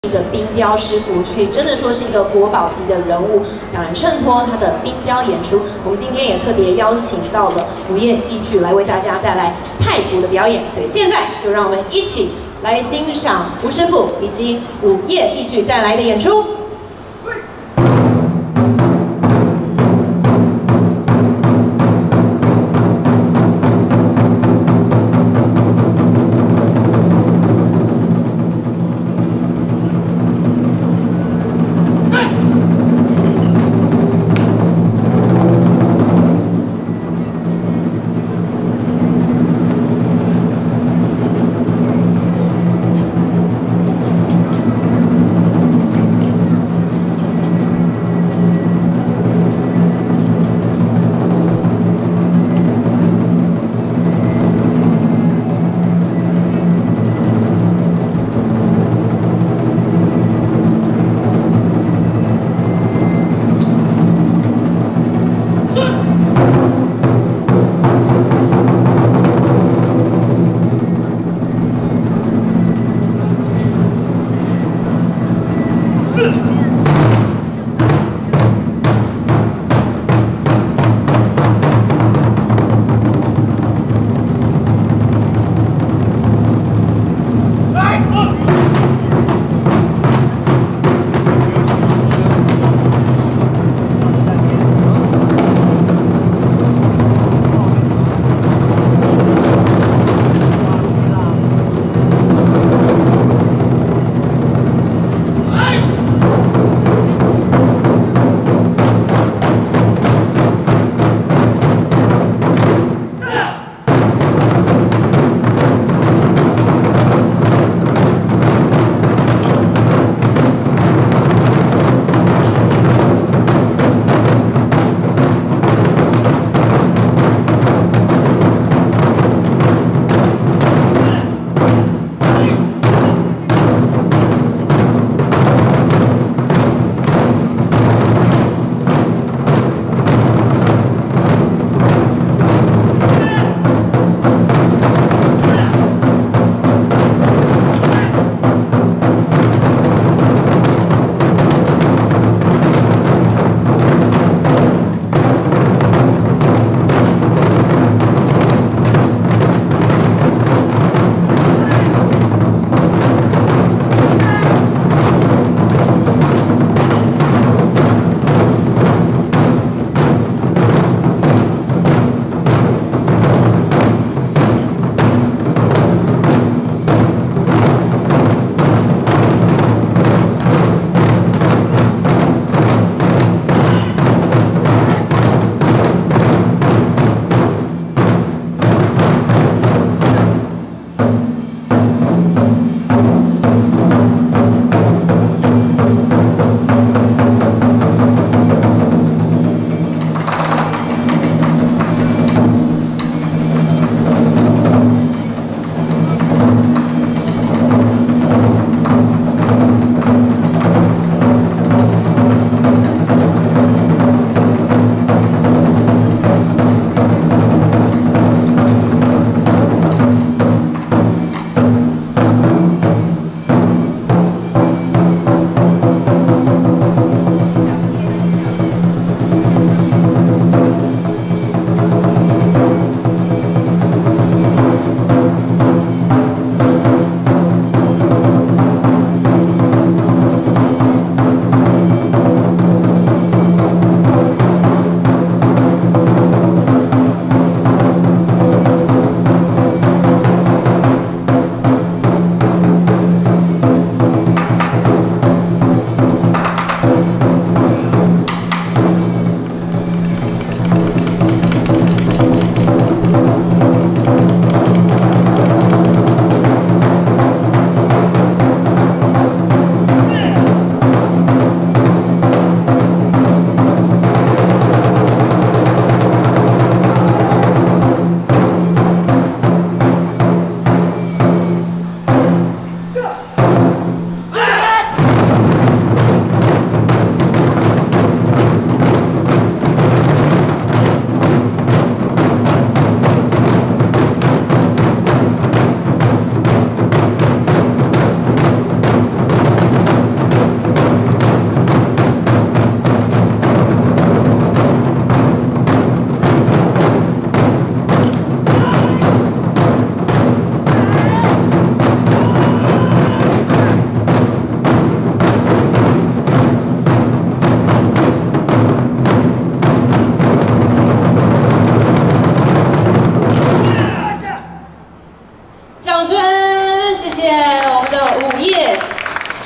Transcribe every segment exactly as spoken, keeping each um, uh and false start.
一个冰雕师傅，可以真的说是一个国宝级的人物。当然，衬托他的冰雕演出，我们今天也特别邀请到了午夜艺剧来为大家带来太鼓的表演。所以现在就让我们一起来欣赏吴师傅以及午夜艺剧带来的演出。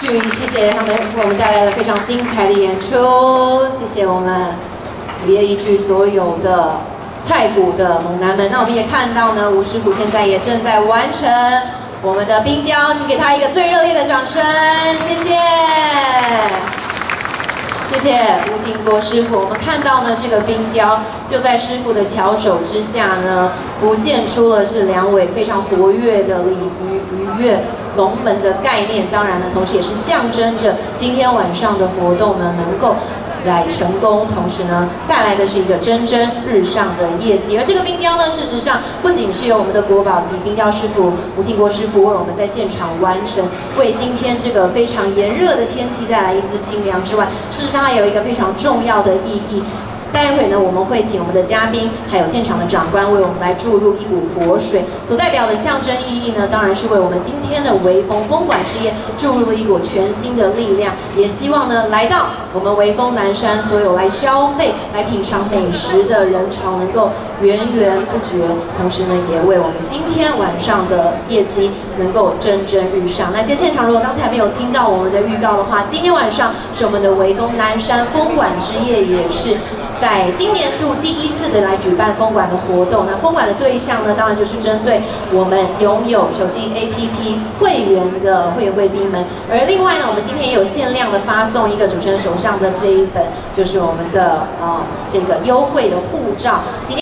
注意，谢谢他们为我们带来了非常精彩的演出，谢谢我们午夜一剧所有的太鼓的猛男们。那我们也看到呢，吴师傅现在也正在完成我们的冰雕，请给他一个最热烈的掌声，谢谢。 谢谢吴廷国师傅。我们看到呢，这个冰雕就在师傅的巧手之下呢，浮现出了是两尾非常活跃的鲤鱼鱼跃龙门的概念。当然呢，同时也是象征着今天晚上的活动呢能够 来成功，同时呢，带来的是一个蒸蒸日上的业绩。而这个冰雕呢，事实上不仅是由我们的国宝级冰雕师傅吴廷国师傅为我们在现场完成，为今天这个非常炎热的天气带来一丝清凉之外，事实上还有一个非常重要的意义。待会呢，我们会请我们的嘉宾还有现场的长官为我们来注入一股活水，所代表的象征意义呢，当然是为我们今天的微风风管之夜注入了一股全新的力量。也希望呢，来到我们微风南 山所有来消费、来品尝美食的人潮能够源源不绝，同时呢，也为我们今天晚上的业绩能够蒸蒸日上。那在现场，如果刚才没有听到我们的预告的话，今天晚上是我们的微风南山风管之夜，也是 在今年度第一次的来举办风管的活动，那风管的对象呢，当然就是针对我们拥有手机 A P P 会员的会员贵宾们。而另外呢，我们今天也有限量的发送一个主持人手上的这一本，就是我们的呃这个优惠的护照。今天